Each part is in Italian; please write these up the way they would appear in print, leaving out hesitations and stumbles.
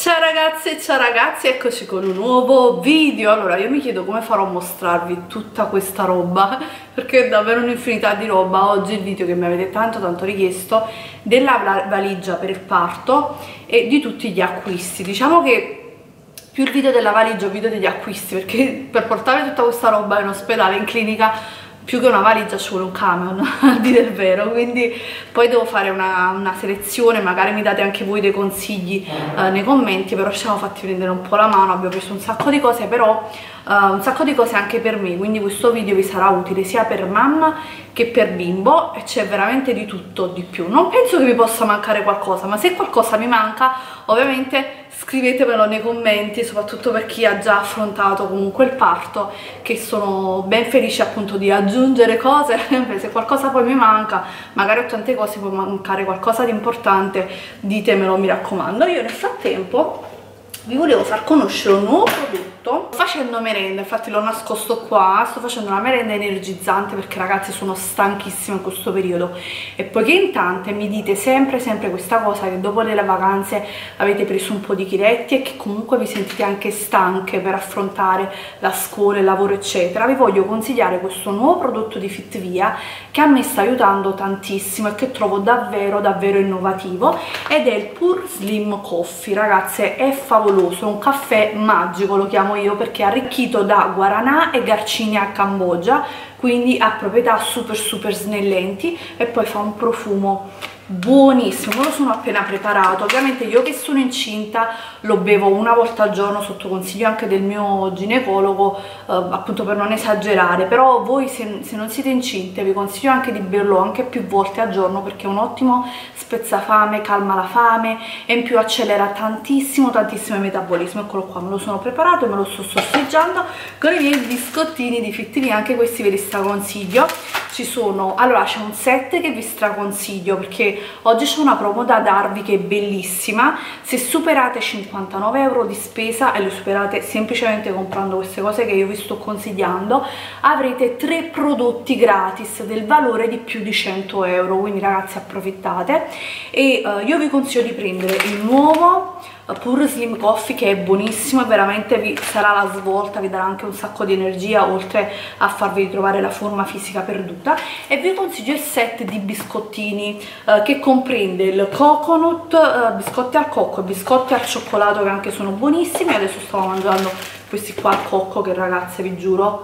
Ciao ragazze e ciao ragazzi, eccoci con un nuovo video. Allora io mi chiedo come farò a mostrarvi tutta questa roba perché è davvero un'infinità di roba. Oggi il video che mi avete tanto richiesto della valigia per il parto e di tutti gli acquisti. Diciamo che più il video della valigia il video degli acquisti, perché per portare tutta questa roba in ospedale, in clinica, più che una valigia ci vuole un camion, a dire il vero. Quindi poi devo fare una selezione, magari mi date anche voi dei consigli nei commenti, però ci siamo fatti prendere un po' la mano, abbiamo preso un sacco di cose, però un sacco di cose anche per me, quindi questo video vi sarà utile sia per mamma che per bimbo e c'è veramente di tutto, di più. Non penso che vi possa mancare qualcosa, ma se qualcosa mi manca ovviamente scrivetemelo nei commenti, soprattutto per chi ha già affrontato comunque il parto, che sono ben felice appunto di aggiungere cose. Se qualcosa poi mi manca, magari ho tante cose, può mancare qualcosa di importante, ditemelo, mi raccomando. Io nel frattempo vi volevo far conoscere un nuovo prodotto. Sto facendo merenda, infatti l'ho nascosto qua, sto facendo una merenda energizzante perché ragazzi sono stanchissima in questo periodo e poiché in tante mi dite sempre questa cosa, che dopo le vacanze avete preso un po' di chiletti e che comunque vi sentite anche stanche per affrontare la scuola, il lavoro eccetera, vi voglio consigliare questo nuovo prodotto di Fitvia che a me sta aiutando tantissimo e che trovo davvero innovativo, ed è il Pure Slim Coffee. Ragazze, è favoloso, è un caffè magico, lo chiamo io, perché è arricchito da guaranà e Garcinia Cambogia, quindi ha proprietà super snellenti e poi fa un profumo buonissimo. Me lo sono appena preparato, ovviamente io che sono incinta lo bevo una volta al giorno sotto consiglio anche del mio ginecologo, appunto per non esagerare, però voi se non siete incinte vi consiglio anche di berlo anche più volte al giorno perché è un ottimo spezzafame, calma la fame e in più accelera tantissimo il metabolismo. Eccolo qua, me lo sono preparato e me lo sto sorseggiando con i miei biscottini di Fitvia, anche questi ve li straconsiglio. Ci sono, allora c'è un set che vi straconsiglio perché oggi c'è una promo da darvi che è bellissima. Se superate 59 euro di spesa e lo superate semplicemente comprando queste cose che io vi sto consigliando, avrete 3 prodotti gratis del valore di più di 100 euro, quindi ragazzi approfittate. E io vi consiglio di prendere il nuovo Pure Slim Coffee, che è buonissimo e veramente vi sarà la svolta, vi darà anche un sacco di energia oltre a farvi ritrovare la forma fisica perduta. E vi consiglio il set di biscottini che comprende il coconut, biscotti al cocco e biscotti al cioccolato, che anche sono buonissimi. Adesso stavo mangiando questi qua al cocco che ragazze vi giuro,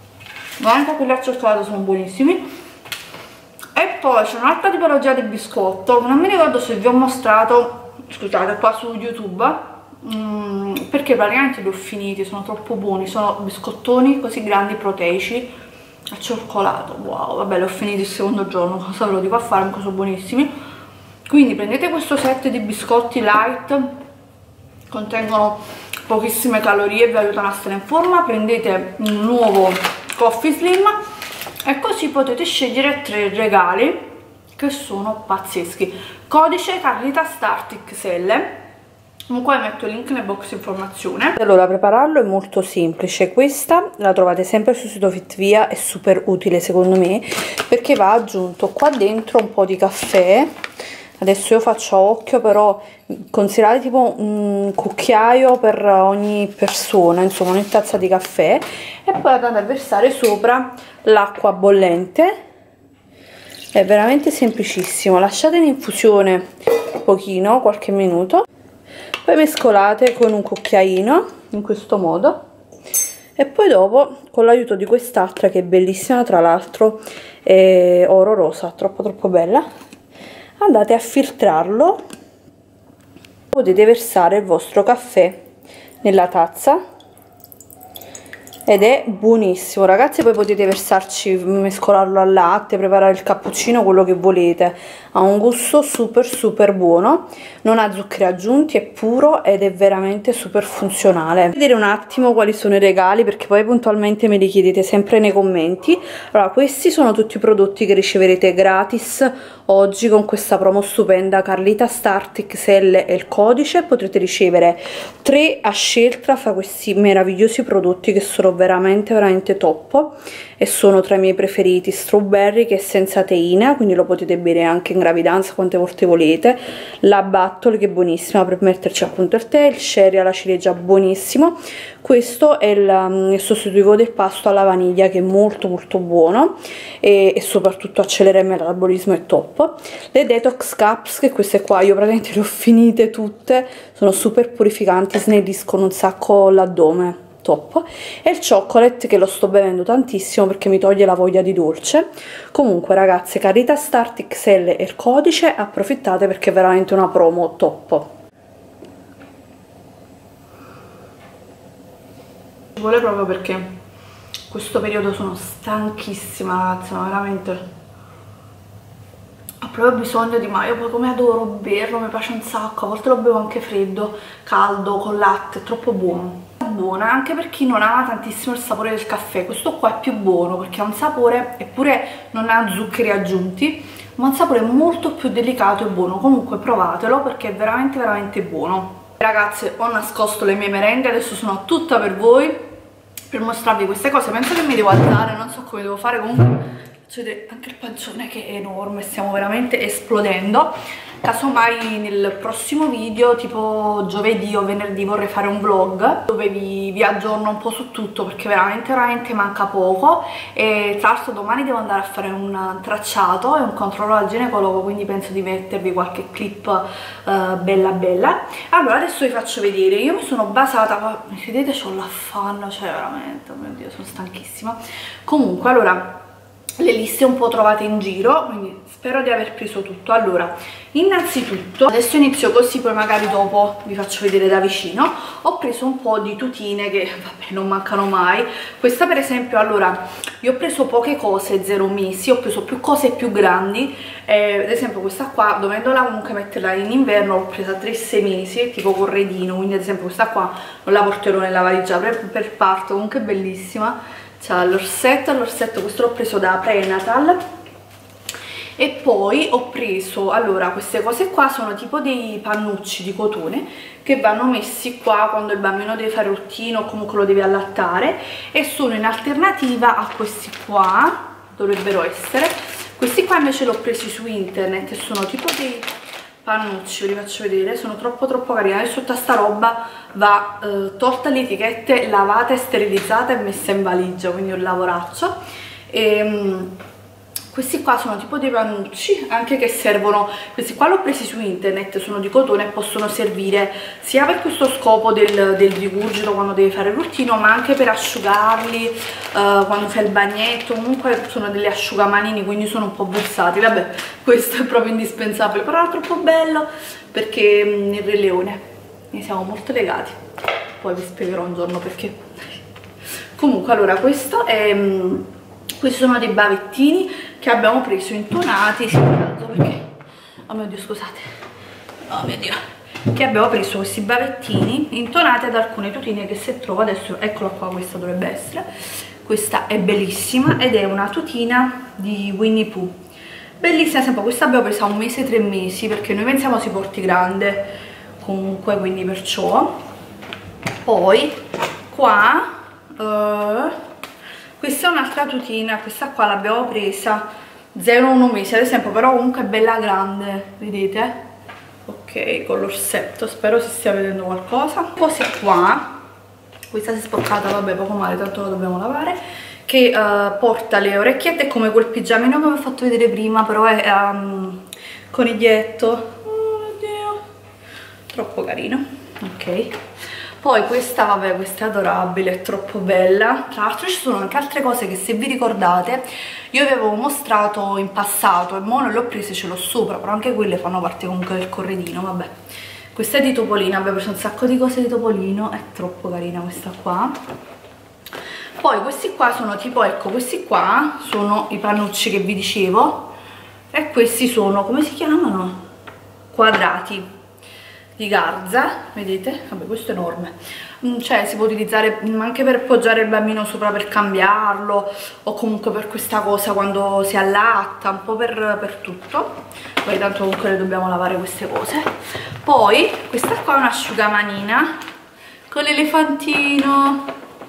ma anche quelli al cioccolato sono buonissimi. E poi c'è un'altra tipologia di biscotto, non mi ricordo se vi ho mostrato, scusate, qua su YouTube, perché praticamente li ho finiti, sono troppo buoni. Sono biscottoni così grandi proteici al cioccolato, wow, vabbè, li ho finiti il secondo giorno, cosa ve lo dico a fare, anche sono buonissimi. Quindi prendete questo set di biscotti light, contengono pochissime calorie e vi aiutano a stare in forma. Prendete un nuovo Coffee Slim e così potete scegliere 3 regali che sono pazzeschi. Codice Carlita Start XL, comunque metto il link nel box informazione. Allora, prepararlo è molto semplice. Questa la trovate sempre sul sito Fitvia, è super utile secondo me perché va aggiunto qua dentro un po' di caffè. Adesso io faccio a occhio, però considerate tipo un cucchiaio per ogni persona, insomma una tazza di caffè, e poi andate a versare sopra l'acqua bollente. È veramente semplicissimo, lasciate in infusione un pochino, qualche minuto, poi mescolate con un cucchiaino in questo modo e poi dopo con l'aiuto di quest'altra che è bellissima, tra l'altro è oro rosa, troppo bella, andate a filtrarlo. Potete versare il vostro caffè nella tazza ed è buonissimo ragazzi. Poi potete versarci, mescolarlo al latte, preparare il cappuccino, quello che volete. Ha un gusto super buono, non ha zuccheri aggiunti, è puro ed è veramente super funzionale. Vedere un attimo quali sono i regali, perché poi puntualmente me li chiedete sempre nei commenti. Allora, questi sono tutti i prodotti che riceverete gratis oggi con questa promo stupenda Carlita Start XL e il codice. Potrete ricevere 3 a scelta fra questi meravigliosi prodotti che sono veramente veramente top e sono tra i miei preferiti. Strawberry, che è senza teina, quindi lo potete bere anche in gravidanza quante volte volete. La Battle, che è buonissima per metterci appunto il tè. Il sherry alla ciliegia, buonissimo. Questo è il sostitutivo del pasto alla vaniglia, che è molto molto buono e soprattutto accelera il metabolismo, è top. Le detox cups, che queste qua io praticamente le ho finite tutte, sono super purificanti, snelliscono un sacco l'addome, top. E il chocolate, che lo sto bevendo tantissimo perché mi toglie la voglia di dolce. Comunque ragazze, Carita Start XL è il codice, approfittate perché è veramente una promo top. Ci vuole proprio perché questo periodo sono stanchissima, ragazzi, ma veramente ho proprio bisogno di Maio. Poi come adoro berlo, mi piace un sacco, a volte lo bevo anche freddo, caldo, con latte, è troppo buono. Buona anche per chi non ama tantissimo il sapore del caffè. Questo qua è più buono perché ha un sapore, eppure non ha zuccheri aggiunti, ma un sapore molto più delicato e buono. Comunque provatelo perché è veramente veramente buono. Ragazze, ho nascosto le mie merende, adesso sono tutta per voi, per mostrarvi queste cose. Penso che mi devo alzare, non so come devo fare, comunque faccio vedere anche il pancione che è enorme, stiamo veramente esplodendo. Casomai nel prossimo video, tipo giovedì o venerdì, vorrei fare un vlog dove vi aggiorno un po' su tutto, perché veramente veramente manca poco. E tra l'altro domani devo andare a fare un tracciato e un controllo al ginecologo, quindi penso di mettervi qualche clip bella bella. Allora adesso vi faccio vedere, io mi sono basata, mi vedete, c'ho l'affanno, cioè veramente, oh mio Dio, sono stanchissima. Comunque, allora, le liste un po' trovate in giro, quindi spero di aver preso tutto. Allora, innanzitutto, adesso inizio così, poi magari dopo vi faccio vedere da vicino. Ho preso un po' di tutine che, vabbè, non mancano mai. Questa per esempio, allora, io ho preso poche cose 0 mesi, ho preso più cose più grandi. Ad esempio questa qua, dovendola comunque metterla in inverno, l'ho presa 3-6 mesi, tipo corredino, quindi ad esempio questa qua non la porterò nella valigia per parto, comunque è bellissima. C'ha l'orsetto, questo l'ho preso da prenatal. E poi ho preso, allora, queste cose qua sono tipo dei pannucci di cotone che vanno messi qua quando il bambino deve fare routine o comunque lo deve allattare, e sono in alternativa a questi qua, dovrebbero essere. Questi qua invece li ho presi su internet e sono tipo dei pannucci, ve li faccio vedere, sono troppo carini. Adesso tutta sta roba va tolta le etichette, lavata e sterilizzata e messa in valigia, quindi un lavoraccio. Questi qua sono tipo dei pannucci, anche che servono, questi qua li ho presi su internet, sono di cotone e possono servire sia per questo scopo del rigurgito quando devi fare il routine, ma anche per asciugarli quando fai il bagnetto. Comunque sono delle asciugamanini, quindi sono un po' versatili. Vabbè, questo è proprio indispensabile, però è troppo bello perché il Re Leone, ne siamo molto legati, poi vi spiegherò un giorno perché. Comunque, allora, questo è... questi sono dei bavettini che abbiamo preso intonati, perché, oh mio Dio, scusate, oh mio Dio, che abbiamo preso questi bavettini intonati ad alcune tutine che se trovo adesso, eccola qua, questa dovrebbe essere, questa è bellissima ed è una tutina di Winnie Pooh, bellissima, sempre questa abbiamo presa 1 mese, 3 mesi, perché noi pensiamo si porti grande comunque, quindi perciò. Poi qua questa è un'altra tutina, questa qua l'abbiamo presa 0-1 mesi ad esempio, però comunque è bella grande, vedete? Ok, con l'orsetto, spero si stia vedendo qualcosa. Così qua, questa si è spoccata, vabbè, poco male, tanto la dobbiamo lavare, che porta le orecchiette, come quel pigiamino che vi ho fatto vedere prima, però è coniglietto. Oh mio Dio, troppo carino, ok. Poi questa, vabbè, questa è adorabile, è troppo bella. Tra l'altro ci sono anche altre cose che, se vi ricordate, io vi avevo mostrato in passato e mo non le ho prese, ce l'ho sopra, però anche quelle fanno parte comunque del corredino, vabbè. Questa è di Topolino, abbiamo preso un sacco di cose di Topolino, è troppo carina questa qua. Poi questi qua sono tipo, ecco, questi qua sono i pannucci che vi dicevo, e questi sono, come si chiamano? Quadrati di garza, vedete? Vabbè, questo è enorme, cioè si può utilizzare anche per appoggiare il bambino sopra per cambiarlo, o comunque per questa cosa quando si allatta, un po' per tutto. Poi tanto comunque le dobbiamo lavare queste cose. Poi questa qua è un'asciugamanina con l'elefantino,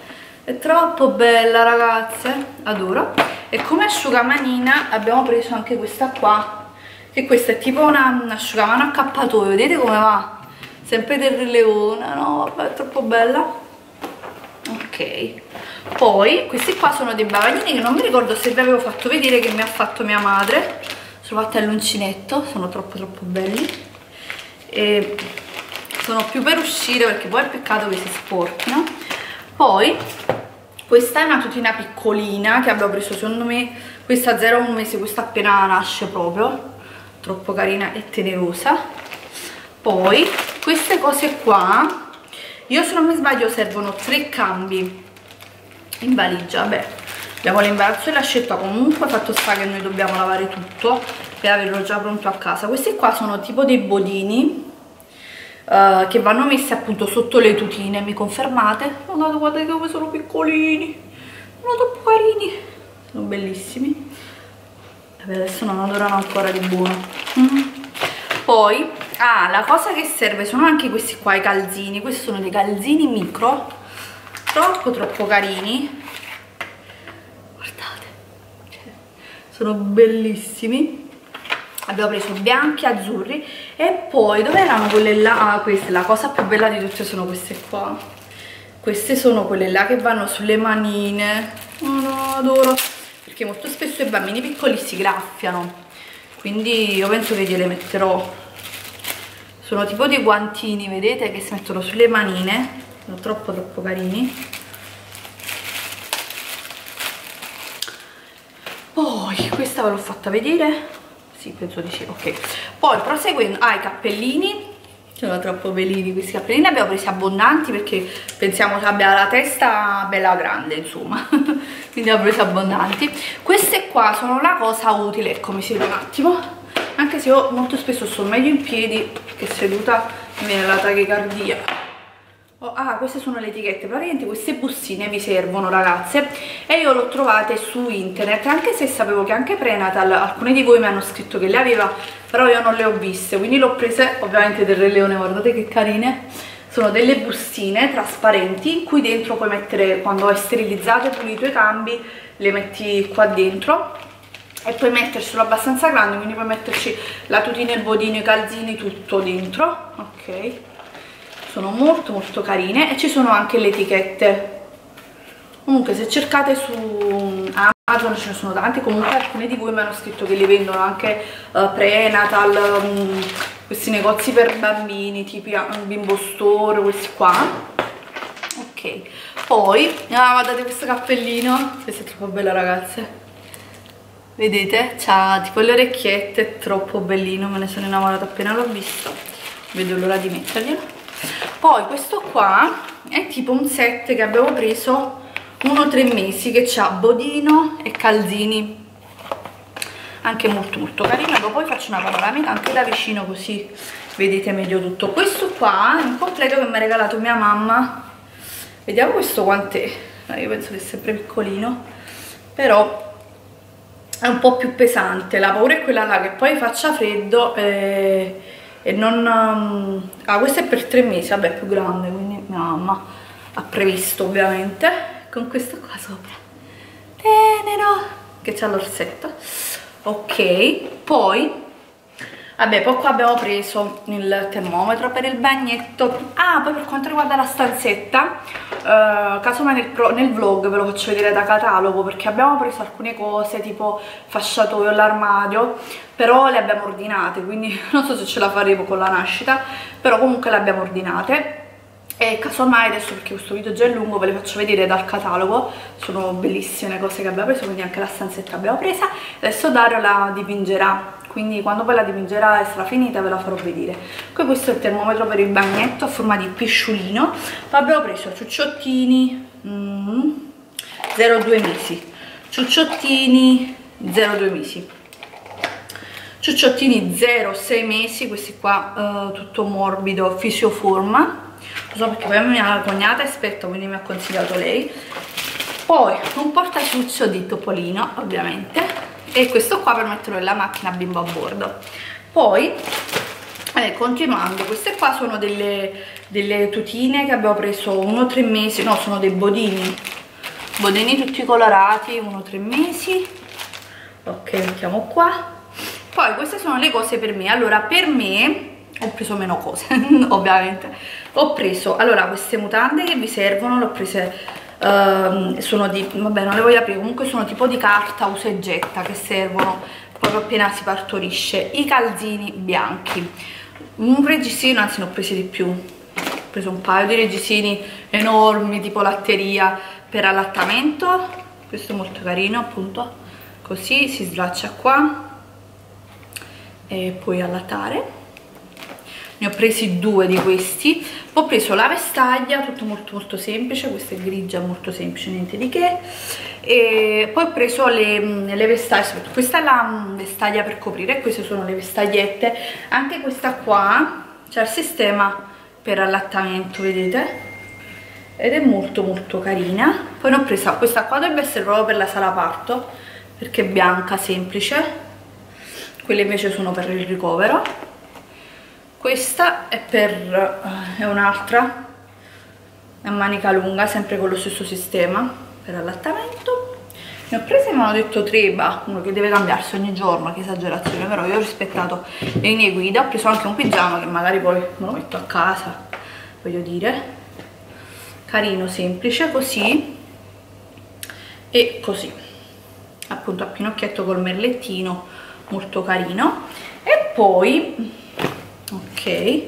È troppo bella, ragazze, adoro. E come asciugamanina abbiamo preso anche questa qua, che questa è tipo un asciugamano accappatoio, vedete come va? Sempre del Re Leone, no? Vabbè, è troppo bella. Ok, poi questi qua sono dei bavaglini che non mi ricordo se vi avevo fatto vedere, che mi ha fatto mia madre. Sono fatti all'uncinetto, sono troppo belli e sono più per uscire, perché poi è peccato che si sporchino. Poi questa è una tutina piccolina che abbiamo preso, secondo me questa 0,1 mese, questa appena nasce proprio, troppo carina e tenerosa. Poi queste cose qua, io se non mi sbaglio servono 3 cambi in valigia. Vabbè, abbiamo l'imbarazzo e la scelta, comunque fatto sta che noi dobbiamo lavare tutto per averlo già pronto a casa. Questi qua sono tipo dei bodini che vanno messi appunto sotto le tutine, mi confermate? Guardate come sono piccolini, sono troppo carini, sono bellissimi. Vabbè, adesso non odorano ancora di buono. Poi la cosa che serve sono anche questi qua, i calzini. Questi sono dei calzini micro, troppo carini, guardate, sono bellissimi. Abbiamo preso bianchi, azzurri. E poi dove erano quelle là? Queste, la cosa più bella di tutte sono queste qua. Queste sono quelle là che vanno sulle manine. Oh no, adoro, perché molto spesso i bambini piccoli si graffiano, quindi io penso che gliele metterò. Sono tipo dei guantini, vedete, che si mettono sulle manine. Sono troppo carini. Poi questa ve l'ho fatta vedere. Sì, penso di sì, ok. Poi proseguendo, i cappellini, sono troppo bellini questi cappellini, li abbiamo presi abbondanti perché pensiamo che abbia la testa bella grande, insomma, quindi abbiamo presi abbondanti. Queste qua sono la cosa utile, ecco, mi siedo un attimo, anche se io molto spesso sto meglio in piedi, perché seduta mi viene la tachicardia. Queste sono le etichette, praticamente queste bustine vi servono, ragazze, e io le ho trovate su internet, anche se sapevo che anche Prenatal, alcuni di voi mi hanno scritto che le aveva, però io non le ho viste, quindi le ho prese ovviamente del Re Leone. Guardate che carine, sono delle bustine trasparenti in cui dentro puoi mettere, quando hai sterilizzato e pulito i cambi, le metti qua dentro e puoi mettercelo abbastanza grande, quindi puoi metterci la tutina, il bodino, i calzini, tutto dentro. Ok, sono molto carine e ci sono anche le etichette. Comunque se cercate su Amazon ce ne sono tanti, comunque alcuni di voi mi hanno scritto che li vendono anche Prenatal, questi negozi per bambini tipo Bimbo Store, questi qua. Ok, poi guardate questo cappellino, questo è troppo bello, ragazze, vedete? C'ha tipo le orecchiette, è troppo bellino, me ne sono innamorata appena l'ho visto, vedo l'ora di metterglielo. Poi questo qua è tipo un set che abbiamo preso 1-3 mesi, che c'ha bodino e calzini, anche molto carino. Poi faccio una panoramica anche da vicino così vedete meglio tutto. Questo qua è un completo che mi ha regalato mia mamma, vediamo questo quant'è. Io penso che è sempre piccolino, però è un po' più pesante. La paura è quella là che poi faccia freddo e non... questo è per 3 mesi, vabbè, è più grande, quindi mia mamma ha previsto ovviamente, con questo qua sopra, tenero, che c'ha l'orsetto. Ok, poi vabbè, poi qua abbiamo preso il termometro per il bagnetto. Poi per quanto riguarda la stanzetta, casomai nel vlog ve lo faccio vedere da catalogo, perché abbiamo preso alcune cose tipo fasciatoio, l'armadio, però le abbiamo ordinate, quindi non so se ce la faremo con la nascita, però comunque le abbiamo ordinate. E casomai adesso, perché questo video già è lungo, ve le faccio vedere dal catalogo. Sono bellissime le cose che abbiamo preso, quindi anche la stanzetta l'abbiamo presa. Adesso Dario la dipingerà, quindi quando poi la dipingerà e sarà finita ve la farò vedere. Poi questo è il termometro per il bagnetto a forma di pisciolino. Poi abbiamo preso ciucciottini 0,2 mesi, ciucciottini 0,2 mesi, ciucciottini 0,6 mesi, questi qua tutto morbido, fisioforma. Lo so perché poi mia cognata è esperta, quindi mi ha consigliato lei. Poi un portaciuccio di Topolino, ovviamente, e questo qua per metterlo nella macchina bimbo a bordo. Poi continuando, queste qua sono delle tutine che abbiamo preso 1-3 mesi, no, sono dei bodini bodini tutti colorati, 1-3 mesi. Ok, mettiamo qua. Poi queste sono le cose per me. Allora, per me ho preso meno cose ovviamente. Ho preso, allora, queste mutande che vi servono, le ho prese, sono di, vabbè non le voglio aprire, comunque sono tipo di carta usa e getta, che servono proprio appena si partorisce. I calzini bianchi, un reggiseno, anzi ne ho presi di più, ho preso un paio di reggiseni enormi tipo latteria per allattamento. Questo è molto carino, appunto, così si sbraccia qua e puoi allattare. Ne ho presi 2 di questi. Ho preso la vestaglia, tutto molto semplice, questa è grigia, molto semplice, niente di che. E poi ho preso le vestaglie, questa è la vestaglia per coprire, queste sono le vestagliette. Anche questa qua c'è il sistema per allattamento, vedete? Ed è molto carina. Poi ne ho presa questa qua, dovrebbe essere proprio per la sala parto, perché è bianca, semplice. Quelle invece sono per il ricovero. Questa è è un'altra, è a manica lunga, sempre con lo stesso sistema per allattamento. Ne ho prese, mi hanno detto 3, uno che deve cambiarsi ogni giorno, che esagerazione, però io ho rispettato le linee guida. Ho preso anche un pigiama che magari poi me lo metto a casa, voglio dire, carino, semplice, così e così, appunto a pinocchietto col merlettino, molto carino. E poi ok,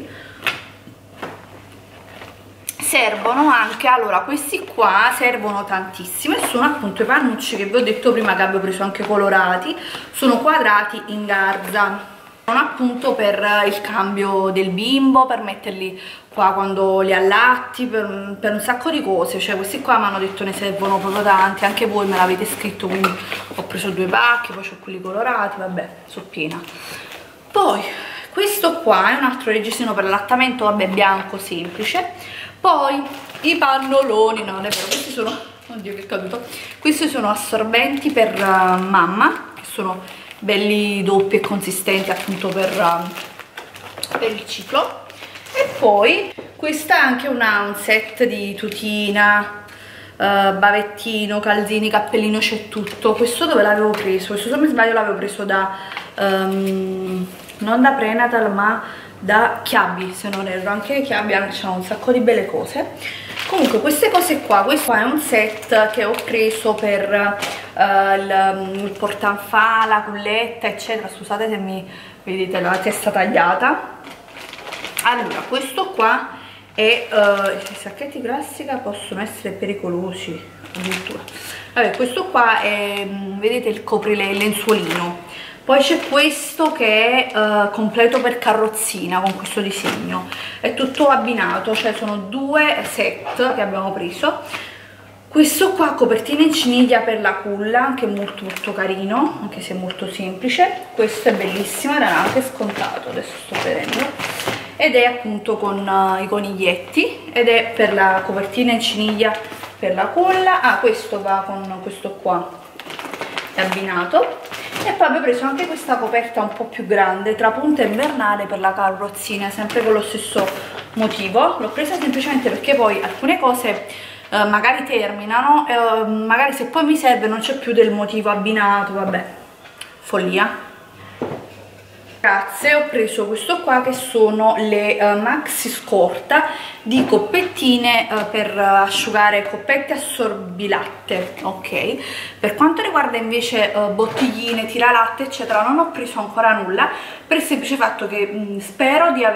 servono anche, allora questi qua servono tantissimo e sono appunto i pannucci che vi ho detto prima, che avevo preso anche colorati, sono quadrati in garza, sono appunto per il cambio del bimbo, per metterli qua quando li allatti, per un sacco di cose. Cioè questi qua mi hanno detto ne servono proprio tanti, anche voi me l'avete scritto, quindi ho preso 2 pacchi, poi ho quelli colorati, vabbè, sono piena. Poi questo qua è un altro reggiseno per l'allattamento, vabbè, bianco, semplice. Poi i pannoloni, no, non è vero, questi sono, oddio che è caduto, questi sono assorbenti per mamma, che sono belli doppi e consistenti, appunto per il ciclo. E poi questa è anche un set di tutina, bavettino, calzini, cappellino, c'è tutto. Questo dove l'avevo preso? Questo, se non mi sbaglio, l'avevo preso da non da Prenatal ma da Chiabi, se non erro. Anche Chiabi c'hanno un sacco di belle cose. Comunque queste cose qua, questo è un set che ho preso per il portanfà, la culletta eccetera. Scusate se mi vedete la testa tagliata. Allora, questo qua è i sacchetti classica possono essere pericolosi addirittura. Vabbè, questo qua è, vedete, il coprile, il lenzuolino. Poi c'è questo che è completo per carrozzina, con questo disegno, è tutto abbinato, cioè sono 2 set che abbiamo preso. Questo qua, copertina in ciniglia per la culla, anche molto carino, anche se molto semplice. Questo è bellissimo, era anche scontato, adesso sto vedendo, ed è appunto con i coniglietti, ed è per la copertina in ciniglia per la culla. Ah, questo va con questo qua, è abbinato. E poi abbiamo preso anche questa coperta un po' più grande, trapunta invernale per la carrozzina, sempre con lo stesso motivo. L'ho presa semplicemente perché poi alcune cose magari terminano, magari se poi mi serve non c'è più del motivo abbinato, vabbè, follia. Ragazze, ho preso questo qua che sono le maxi scorta di coppettine per asciugare, coppette assorbilatte, ok. Per quanto riguarda invece bottigline, tiralatte eccetera, non ho preso ancora nulla, per il semplice fatto che spero di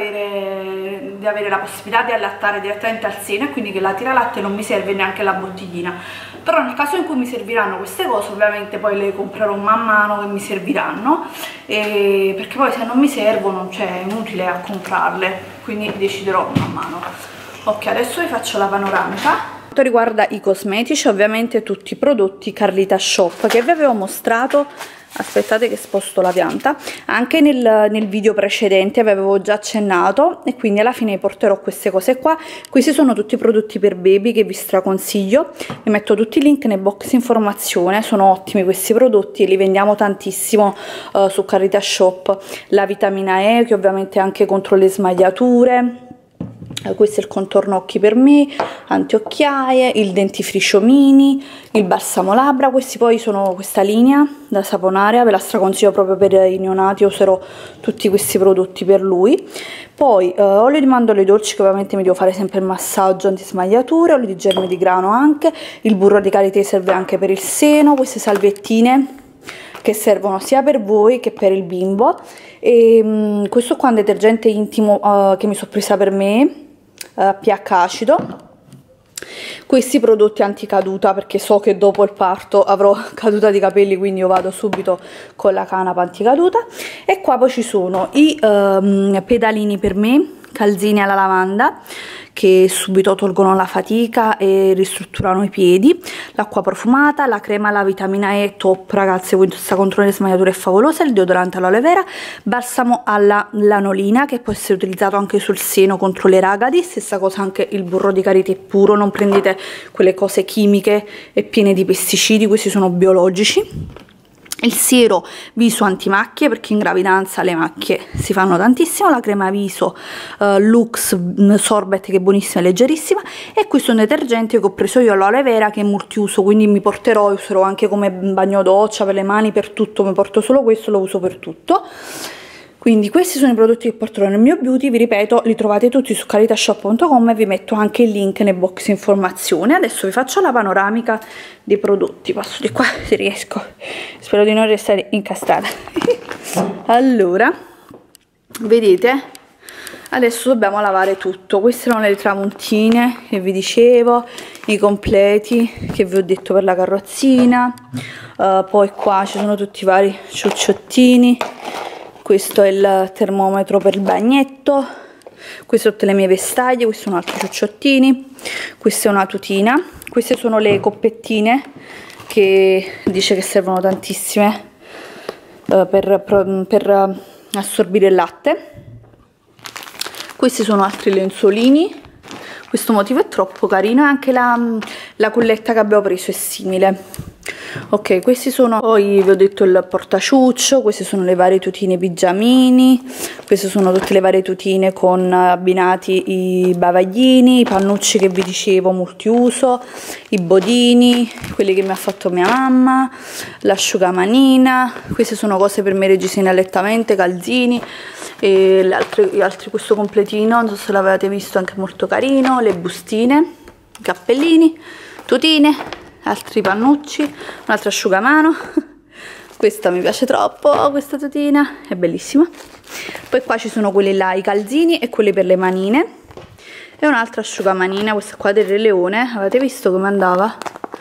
avere la possibilità di allattare direttamente al seno, e quindi che la tiralatte non mi serve neanche la bottiglina. Però nel caso in cui mi serviranno queste cose, ovviamente poi le comprerò man mano che mi serviranno, perché poi se non mi servono, cioè è inutile a comprarle, quindi deciderò man mano. Ok, adesso vi faccio la panoramica. Per quanto riguarda i cosmetici, ovviamente tutti i prodotti Carlita Shop che vi avevo mostrato. Aspettate che sposto la pianta, anche nel video precedente avevo già accennato, e quindi alla fine porterò queste cose qua. Questi sono tutti i prodotti per baby che vi straconsiglio, vi metto tutti i link nel box informazione, sono ottimi questi prodotti e li vendiamo tantissimo su Carlita Shop. La vitamina E, che ovviamente è anche contro le smagliature, Questo è il contorno occhi per me, antiocchiaie, il dentifricio mini, il balsamo labbra. Questi poi sono questa linea da Saponarea, ve la straconsiglio proprio per i neonati, userò tutti questi prodotti per lui. Poi olio di mandorle dolci, che ovviamente mi devo fare sempre il massaggio antismagliature, olio di germi di grano anche, il burro di karité serve anche per il seno, queste salviettine che servono sia per voi che per il bimbo, e questo qua è un detergente intimo che mi sono presa per me, pH acido. Questi prodotti anticaduta, perché so che dopo il parto avrò caduta di capelli, quindi io vado subito con la canapa anticaduta. E qua poi ci sono i pedalini per me, calzini alla lavanda, che subito tolgono la fatica e ristrutturano i piedi, l'acqua profumata, la crema alla vitamina E top ragazze, questa contro le smagliature è favolosa, il deodorante all'aloe vera, balsamo alla lanolina che può essere utilizzato anche sul seno contro le ragadi, stessa cosa anche il burro di karité puro, non prendete quelle cose chimiche e piene di pesticidi, questi sono biologici. Il siero viso antimacchie, perché in gravidanza le macchie si fanno tantissimo, la crema viso Lux Sorbet che è buonissima e leggerissima, e questo è un detergente che ho preso io all'aloe vera che è multiuso, quindi mi porterò, userò anche come bagno doccia, per le mani, per tutto, mi porto solo questo, lo uso per tutto. Quindi questi sono i prodotti che porterò nel mio beauty, vi ripeto, li trovate tutti su caritashop.com e vi metto anche il link nel box informazioni. Adesso vi faccio la panoramica dei prodotti, passo di qua se riesco, spero di non restare incastrata. Allora, vedete, adesso dobbiamo lavare tutto. Queste sono le tramontine che vi dicevo, i completi che vi ho detto per la carrozzina, poi qua ci sono tutti i vari ciucciottini. Questo è il termometro per il bagnetto, queste sono tutte le mie vestaglie, questi sono altri ciucciottini, questa è una tutina, queste sono le coppettine che dice che servono tantissime per assorbire il latte. Questi sono altri lenzuolini, questo motivo è troppo carino e anche la culletta che abbiamo preso è simile. Ok, questi sono, poi vi ho detto il portaciuccio, queste sono le varie tutine pigiamini, queste sono tutte le varie tutine con abbinati i bavaglini, i pannucci che vi dicevo multiuso, i bodini, quelli che mi ha fatto mia mamma, l'asciugamanina, queste sono cose per me reggiseni allettamente, calzini, e gli altri, questo completino, non so se l'avete visto, anche molto carino, le bustine, i cappellini, tutine, altri pannucci, un altro asciugamano. Questa mi piace troppo, questa tutina è bellissima. Poi qua ci sono quelli là, i calzini e quelli per le manine, e un'altra asciugamanina, questa qua del Re Leone, avete visto come andava?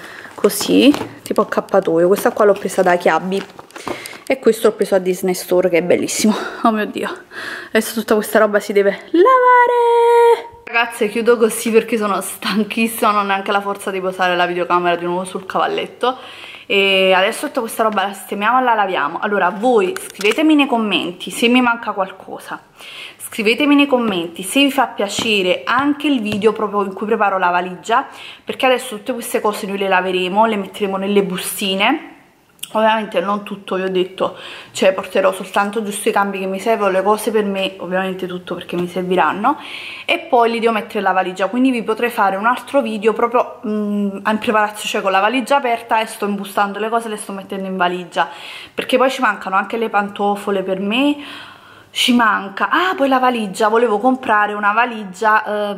Così, tipo accappatoio. Questa qua l'ho presa da Chiabi e questo l'ho preso a Disney Store, che è bellissimo. Oh mio Dio, adesso tutta questa roba si deve lavare. Ragazze, chiudo così perché sono stanchissima, non ho neanche la forza di posare la videocamera di nuovo sul cavalletto. E adesso tutta questa roba la sistemiamo e la laviamo. Allora voi scrivetemi nei commenti se mi manca qualcosa, scrivetemi nei commenti se vi fa piacere anche il video proprio in cui preparo la valigia, perché adesso tutte queste cose noi le laveremo, le metteremo nelle bustine. Ovviamente non tutto, vi ho detto, cioè porterò soltanto giusto i cambi che mi servono, le cose per me, ovviamente tutto perché mi serviranno, e poi li devo mettere nella valigia, quindi vi potrei fare un altro video proprio in preparazione, cioè con la valigia aperta e sto imbustando le cose e le sto mettendo in valigia, perché poi ci mancano anche le pantofole per me, ci manca, poi la valigia, volevo comprare una valigia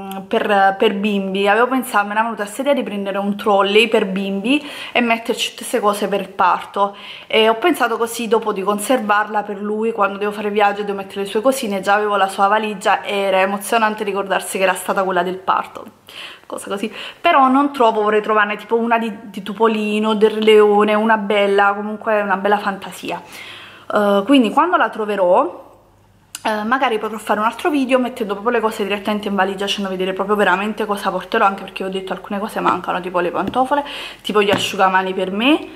per bimbi, avevo pensato, me ne è venuta questa idea di prendere un trolley per bimbi e metterci tutte queste cose per il parto, e ho pensato così dopo di conservarla per lui quando devo fare viaggio e devo mettere le sue cosine, già avevo la sua valigia e era emozionante ricordarsi che era stata quella del parto, cosa così. Però non trovo, vorrei trovarne tipo una di Topolino, del Leone, una bella, comunque una bella fantasia. Quindi quando la troverò magari potrò fare un altro video mettendo proprio le cose direttamente in valigia, facendo vedere proprio veramente cosa porterò, anche perché ho detto alcune cose mancano, tipo le pantofole, tipo gli asciugamani per me,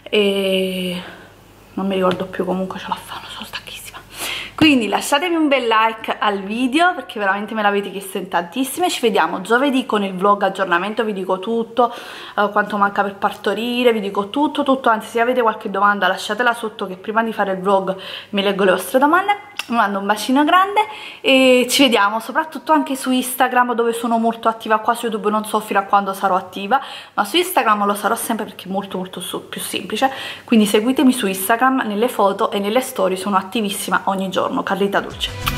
e non mi ricordo più, comunque ce la fanno, sono stanchissima. Quindi lasciatemi un bel like al video perché veramente me l'avete chiesto in tantissime. Ci vediamo giovedì con il vlog aggiornamento, vi dico tutto, quanto manca per partorire, vi dico tutto, anzi se avete qualche domanda lasciatela sotto che prima di fare il vlog mi leggo le vostre domande. vi mando un bacino grande e ci vediamo soprattutto anche su Instagram, dove sono molto attiva. Qua su YouTube non so fino a quando sarò attiva, ma su Instagram lo sarò sempre perché è molto più semplice, quindi seguitemi su Instagram, nelle foto e nelle storie sono attivissima ogni giorno. Carlita Dulce.